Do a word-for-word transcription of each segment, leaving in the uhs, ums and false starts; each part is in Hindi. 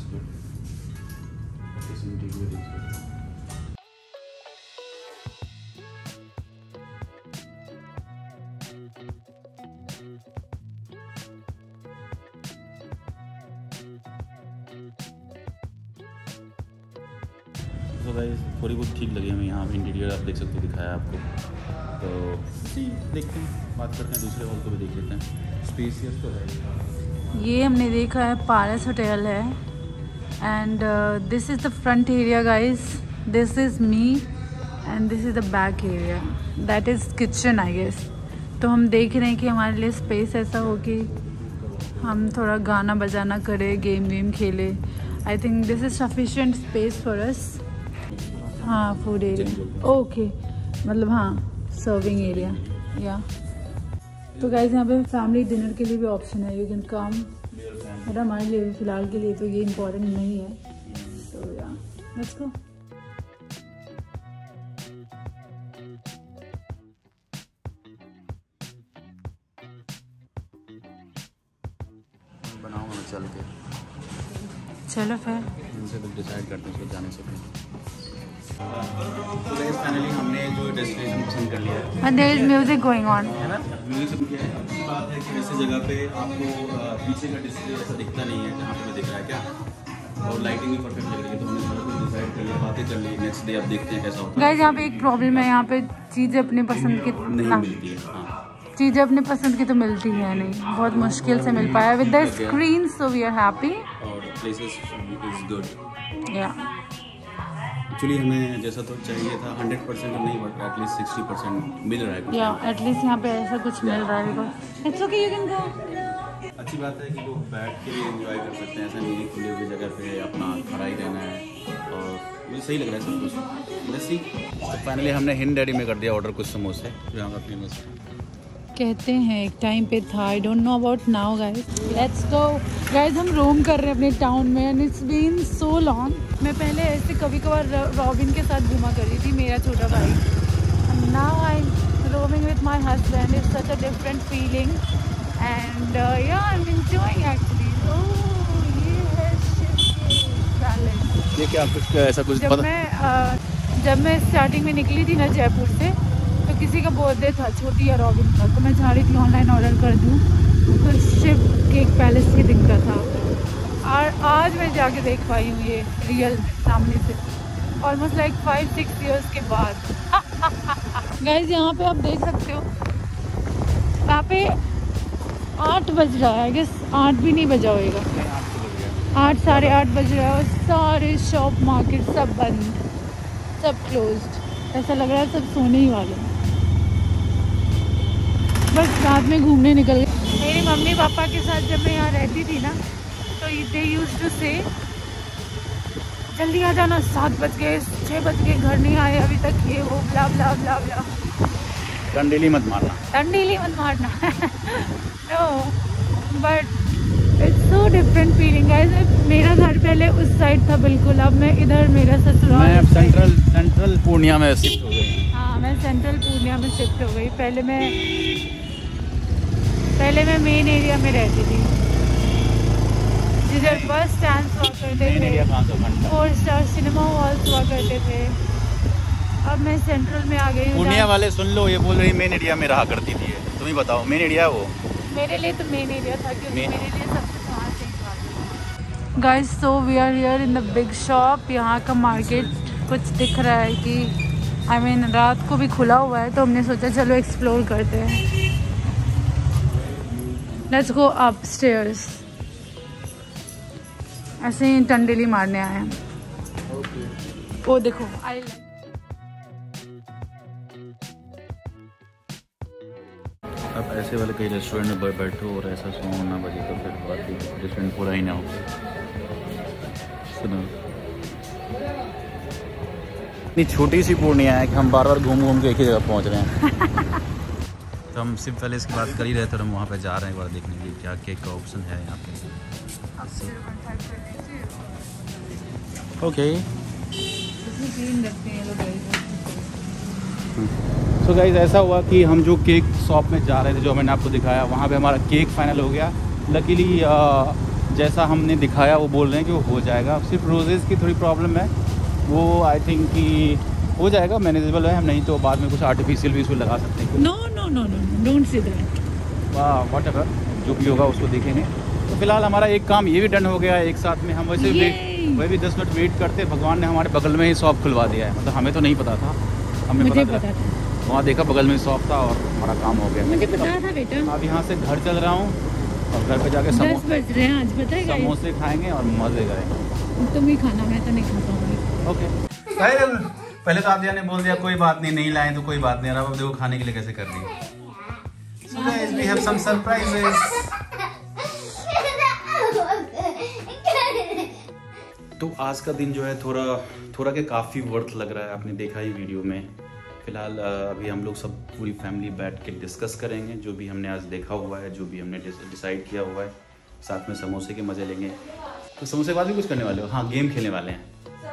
good. This interior is good. तो गाइस थोड़ी बहुत ठीक लगी हमें यहाँ पे इंटीरियर, आप देख सकते हो, दिखाया आपको। तो सी देखते हैं, बात करते हैं दूसरे हॉल को भी देख लेते हैं। स्पेसियस तो है। ये हमने देखा है पारस होटल है and this is the front area guys, this is me and this is the back area, that is kitchen I guess. तो हम देख रहे हैं कि हमारे लिए स्पेस ऐसा हो कि हम थोड़ा गाना बजाना करें, गेम वेम खेले। I think this is sufficient space for us. हाँ फूड एरिया ओके, मतलब हाँ सर्विंग एरिया या। तो गाइस यहाँ पे फैमिली डिनर के लिए भी ऑप्शन है, यू कैन कम। बट हमारे लिए फ़िलहाल के लिए तो ये इम्पोर्टेंट नहीं है, तो या लेट्स गो। बनाओ मैं चल के, चलो फिर इनसे कुछ डिसाइड करते हैं उसको जाने से पहले। तो गाइस फाइनली हमने जो डेस्टिनेशन पसंद कर लिया है। And there is music going on, है ना। म्यूजिक क्या है, अच्छी बात है कि ऐसी जगह पे आपको पीछे का डिस्प्ले ऐसा दिखता नहीं है जहाँ पे मैं दिख रहा है क्या, और लाइटिंग भी परफेक्ट लग रही है। तो हमने सारा कुछ डिसाइड कर लिया, बातें कर ली। नेक्स्ट डे आप देखते हैं कैसा होता है। गाइस यहाँ पे एक प्रॉब्लम है, यहाँ पे चीज़ें अपने पसंद की नहीं मिलती है। हाँ, चीज़ें अपने पसंद की तो मिलती है नहीं, बहुत मुश्किल से मिल पाया with the screen, so we are happy. और places is good yeah. Actually हमें जैसा तो चाहिए था हंड्रेड परसेंट नहीं, बट एटलीस्ट सिक्सटी परसेंट मिल रहा है कुछ। या एटलीस्ट यहाँ पे ऐसा कुछ मिल रहा है। It's okay, you can go. अच्छी बात है कि लोग बैठ के भी एंजॉय कर सकते हैं, ऐसा नहीं है खुली हुई जगह पे अपना खड़ा ही रहना है। और मुझे सही लग रहा है सब कुछ। जैसे तो फाइनली हमने हिंद डैडी में कर दिया ऑर्डर कुछ समोसे जो यहाँ का फेमस है। कहते हैं एक टाइम पे था, I don't know about now guys. Let's go guys, हम रोम कर रहे हैं अपने टाउन में and it's been so long. मैं पहले ऐसे कभी कभार रॉबिन के साथ घूमा कर रही थी, मेरा छोटा भाई। Now I am roaming with my husband, it's such a different feeling and yeah I am enjoying actually. Oh ये है पैलेस। ये क्या कुछ ऐसा कुछ जब पता? मैं uh, जब मैं स्टार्टिंग में निकली थी ना जयपुर से, तो किसी का बर्थडे था छोटी या रॉबिन का, तो मैं चाह रही थी ऑनलाइन ऑर्डर कर दूँ। तो शिव केक पैलेस के दिन का था और आज मैं जाके देख पाई हूँ ये रियल सामने से, almost like five six years के बाद। गाइज यहाँ पे आप देख सकते हो, यहाँ पे आठ बज रहा है, आई गेस आठ भी नहीं बजा होएगा, आठ साढ़े आठ बज रहा है और सारे शॉप मार्केट सब बंद, सब क्लोज्ड। ऐसा लग रहा है सब सोने ही वाले हैं, बस रात में घूमने निकल गए। मेरी मम्मी पापा के साथ जब मैं यहाँ रहती थी ना, तो दे यूज्ड टू से जल्दी आ जाना, सात बज गए, छः बज गए, घर नहीं आए अभी तक, ये वो ब्ला ब्ला ब्ला ब्ला। टंडेली मत मारना, टंडेली मत मारना। No but it's so different feeling guys. मेरा घर पहले उस साइड था बिल्कुल, अब मैं इधर, मेरा ससुराल। मैं सेंट्रल सेंट्रल पूर्णिया में शिफ्ट हो गई। हाँ मैं सेंट्रल पूर्णिया में शिफ्ट हो गई। पहले मैं पहले मैं मेन एरिया में रहती थी, जिधर बस स्टैंड हुआ करते थे, फोर स्टार सिनेमा हॉल्स हुआ करते थे। अब मैं सेंट्रल में आ गई हूँ। पूर्णिया वाले सुन लो, ये बोल रही मेन एरिया में रहा करती थी। तुम ही बताओ, मेन एरिया है वो? मेरे लिए तो मेन एरिया था, क्योंकि मेरे लिए सबसे वहाँ से ही। Guys so we are here in the big shop. यहाँ का मार्केट कुछ दिख रहा है कि आई I मीन mean, रात को भी खुला हुआ है, तो हमने सोचा चलो एक्सप्लोर करते हैं। Let's go upstairs. ऐसे ही टंडेली मारने आए हैं। ओ देखो, आई अब ऐसे वाले कई रेस्टोरेंट में बैठो और ऐसा सो ना बजे तो फिर बाकी रेस्टोरेंट पूरा ही ना हो। सुनो, इतनी छोटी सी पूर्णिया है कि हम बार बार घूम घूम के एक ही जगह पहुंच रहे हैं। तो हम शिव पैलेस की बात कर ही रहे थे, हम वहाँ पे जा रहे हैं एक बार देखने के लिए क्या केक का ऑप्शन है यहाँ पे। ओके सो गाइस, ऐसा हुआ कि हम जो केक शॉप में जा रहे थे, जो मैंने आपको दिखाया, वहाँ पे हमारा केक फाइनल हो गया। लकीली जैसा हमने दिखाया वो बोल रहे हैं कि वो हो जाएगा। सिर्फ रोजेज़ की थोड़ी प्रॉब्लम है, वो आई थिंक कि हो जाएगा, मैनेजेबल है। हम नहीं तो बाद में कुछ आर्टिफिशियल भी उसमें लगा सकते हैं। No no no no don't say that. वाह वॉट एवर, जो भी होगा उसको देखेंगे। तो फिलहाल हमारा एक काम ये भी डन हो गया है एक साथ में। हम वैसे वेट वही भी दस मिनट वेट करते, भगवान ने हमारे बगल में ही शॉप खुलवा दिया है। मतलब हमें तो नहीं पता था, हमें मुझे पता, पता था। वहाँ देखा बगल में शॉप था और हमारा काम हो गया। मुझे पता था बेटा। अब यहाँ से घर चल रहा हूँ और घर पे जाके दस बज रहे हैं आज, पता है गाइस? समोसे खाएंगे और मजे करेंगे। तुम ही खाना, मैं तो नहीं खा पाऊंगी। ओके। पहले तो आदिया ने बोल दिया कोई बात नहीं, नहीं लाए तो कोई बात नहीं। अब देखो खाने के लिए कैसे कर दी। So guys, we have some surprises. तो आज का दिन जो है थोड़ा थोड़ा के काफ़ी वर्थ लग रहा है, आपने देखा ही वीडियो में। फिलहाल अभी हम लोग सब पूरी फैमिली बैठ के डिस्कस करेंगे जो भी हमने आज देखा हुआ है, जो भी हमने डिसाइड किया हुआ है। साथ में समोसे के मज़े लेंगे। तो समोसे के बाद भी कुछ करने वाले हो? हाँ, गेम खेलने वाले हैं।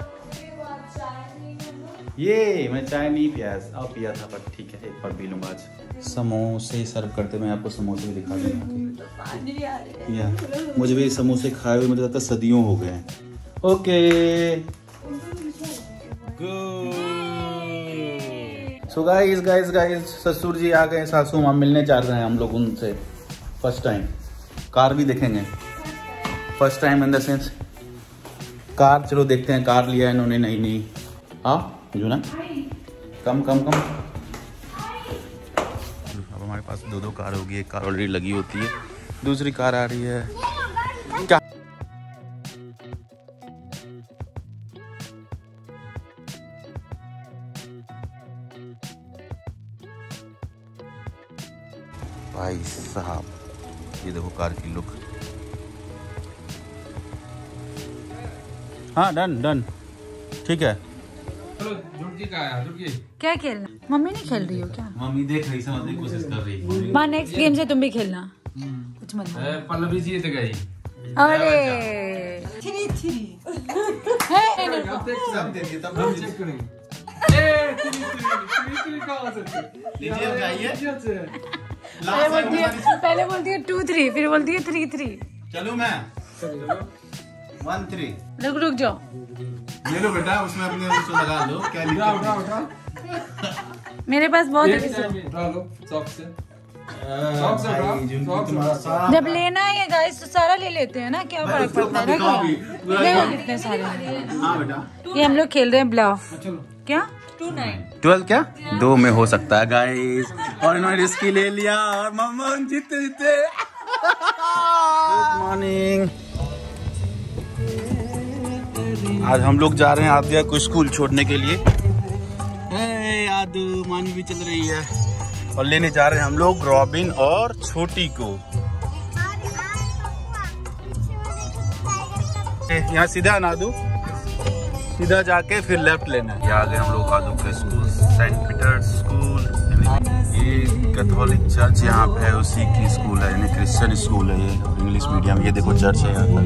ये मैं चाय नहीं पिया, अब पिया था पर ठीक है, एक बार पी लूँगा आज। समोसे सर्व करते, मैं आपको समोसे भी दिखा दूँगा। या मुझे भी समोसे खाए हुए मुझे लगता है सदियों हो गए हैं। Okay so guys guys guys ससुर जी आ गए, सासू माँ मिलने चाह रहे हैं हम लोग उनसे। फर्स्ट टाइम कार भी देखेंगे, first time in the sense car. चलो देखते हैं, कार लिया है इन्होंने। नहीं नहीं हाँ जो ना कम कम कम। अब हमारे पास दो दो कार होगी, एक कार ऑलरेडी लगी होती है, दूसरी कार आ रही है। क्या भाई साहब, ये देखो कार की लुक। हाँ डन डन ठीक है। क्या खेलना? मम्मी नहीं खेल रही हो क्या? मम्मी देख रही, समझने की कोशिश कर रही है। माँ नेक्स्ट गेम से तुम भी खेलना, कुछ मत। पल्लवी जी तो गई। अरे थ्री थ्री पहले बोलती है टू थ्री, फिर बोलती है थ्री थ्री। चलो मैं वन थ्री। रुक रुक जाओ, ले लो बेटा, उसमें अपने उसको लगा लो। क्या लिखा उठा उठा मेरे पास बहुत है। जब लेना है गाइस तो सारा ले लेते हैं ना, क्या फर्क पड़ता है ना। देखो कितने सारे। हाँ बेटा, ये हम लोग खेल रहे हैं ब्लफ। क्या टू नाइन ट्वेल्व क्या दो में हो सकता है गाइस। और इन्होंने रिस्की ले लिया और मम्मा जीते जीते। Good morning. आज हम लोग जा रहे हैं आदिया को स्कूल छोड़ने के लिए। हे आदू, मानी भी चल रही है और लेने जा रहे हैं हम लोग रॉबिन और छोटी को। यहाँ सीधा ना आदू, सीधा जाके फिर लेफ्ट लेना है। आ गए हम लोग आदू के स्कूल, सेंट पीटर्स स्कूल। ये कैथोलिक चर्च यहाँ पे है, उसी की स्कूल है, यानी क्रिश्चियन स्कूल है ये, इंग्लिश मीडियम। ये देखो चर्च है यहाँ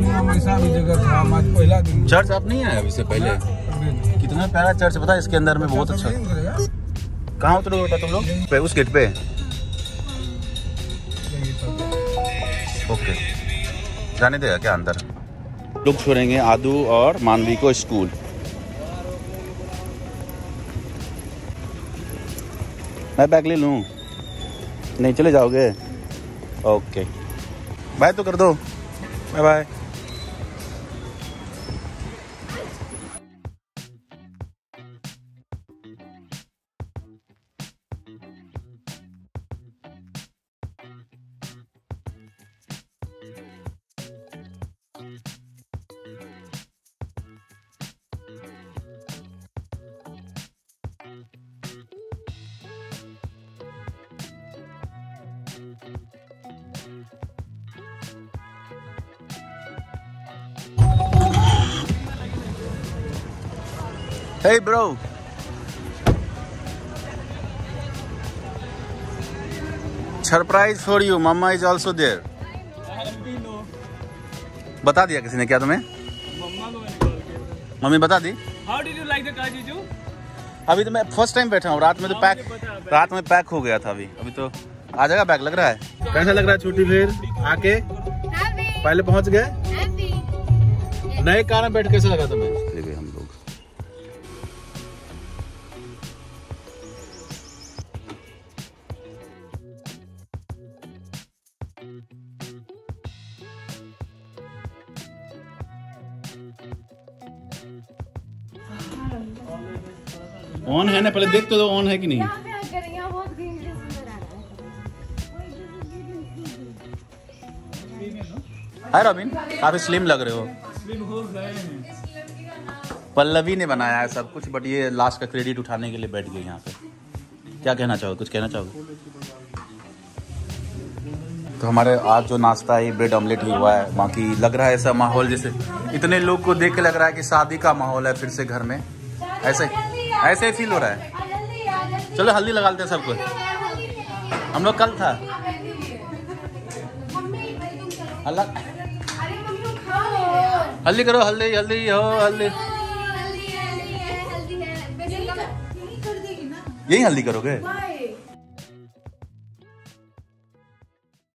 पर। चर्च आप नहीं आए अभी से पहले? कितना प्यारा चर्च पता है, इसके अंदर में बहुत अच्छा। कहाँ उतरोगे बेटा तुम लोग? पे उस गेट पे। ओके, जाने देगा क्या अंदर? लोग छोड़ेंगे आदू और मानवी को स्कूल। मैं बैग ले लूँ? नहीं चले जाओगे? ओके बाय तो कर दो, bye bye. Hey bro, surprise for you, mama is also there. बता दिया किसी ने क्या तुम्हें? मम्मी बता दी। How did you like the car, जीजू? अभी तो मैं फर्स्ट टाइम बैठा हूँ, रात में तो पैक रात में पैक हो गया था। अभी अभी तो आ जाएगा बैग। लग रहा है कैसा लग रहा है? छोटी फिर आके पहले पहुँच गए। नए कार में बैठ कैसे लगा तुम्हें? चले गए हम लोग। ऑन है ना, पहले देख तो दो ऑन है कि नहीं। हाय रॉबिन, काफी स्लिम लग रहे हो। स्लिम हो गए हैं। पल्लवी ने बनाया है सब कुछ, बट ये लास्ट का क्रेडिट उठाने के लिए बैठ गई यहाँ पे। क्या कहना चाहोगे? कुछ कहना चाहोगे? तो हमारे आज जो नाश्ता है ब्रेड ऑमलेट ही हुआ है। बाकी लग रहा है ऐसा माहौल जैसे इतने लोग को देख के लग रहा है कि शादी का माहौल है फिर से घर में। ऐसे ऐसे ही फील हो रहा है। चलो हल्दी लगा लेते हैं सबको। हम लोग कल था अल्लाह, हल्दी करो, हल्दी हल्दी हो, हल्दी यही हल्दी करोगे?